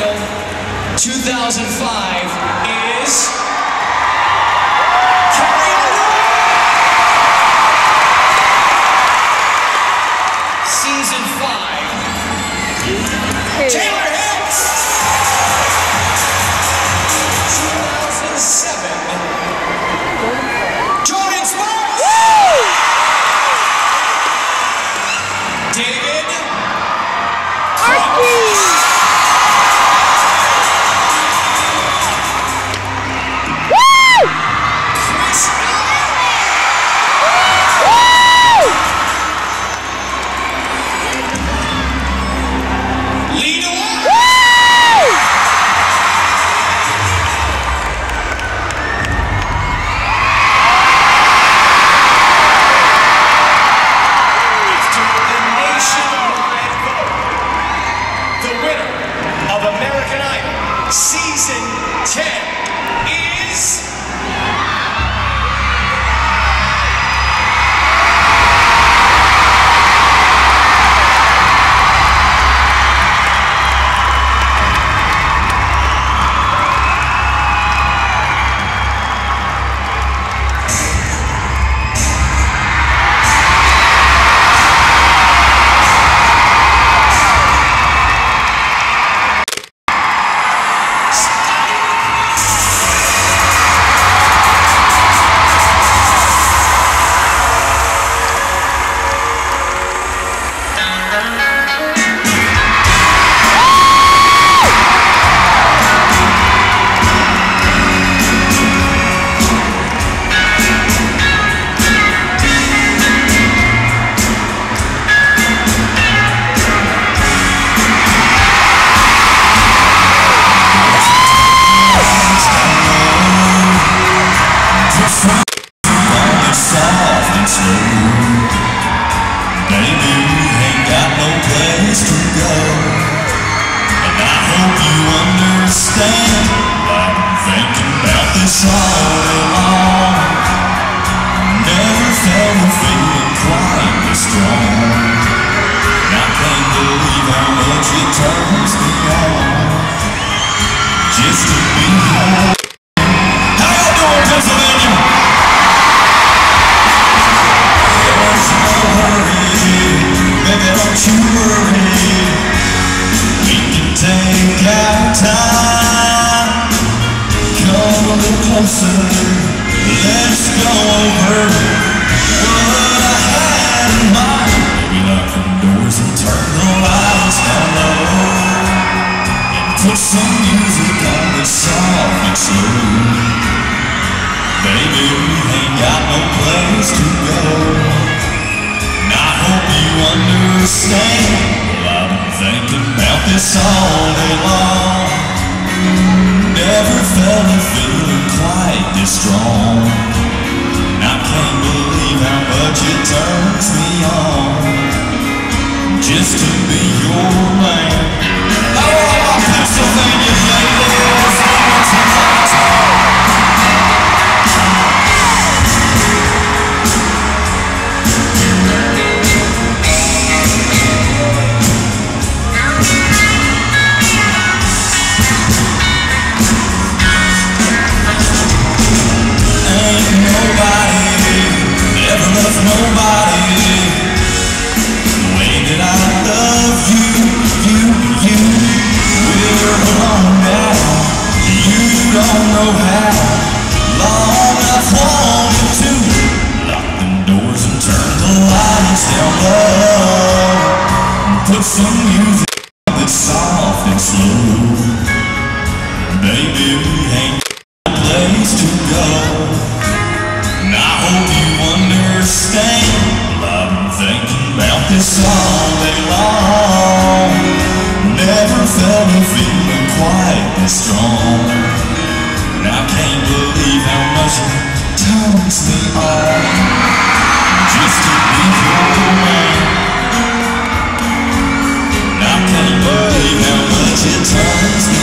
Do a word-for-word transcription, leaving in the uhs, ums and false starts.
Idol two thousand five is Carrie Underwood. Season five, Taylor Hicks. two thousand seven, Jordan Sparks. David Archie. American Idol Season ten is let's go over what I had in mind. Maybe lock the doors and turn the lights down low, and put some music on that's soft and slow. Baby, we ain't got no place to go, and I hope you understand. Well, I've been thinking about this all day long. Never felt a feeling quite this strong, and I can't believe how much it turns me on just to be your man. Oh, Pennsylvania ladies, nobody the way that I love you, you, you. We're alone now, you don't know how long I've wanted to lock the doors and turn the lights down low, and put some music that's soft and slow. Baby, we ain't got a place to go, and I hope you understand. Well, I've been thinking about this all day long. Never felt a feeling quite this strong, and I can't believe how much it turns me on just to be your man. And I can't believe how much it turns me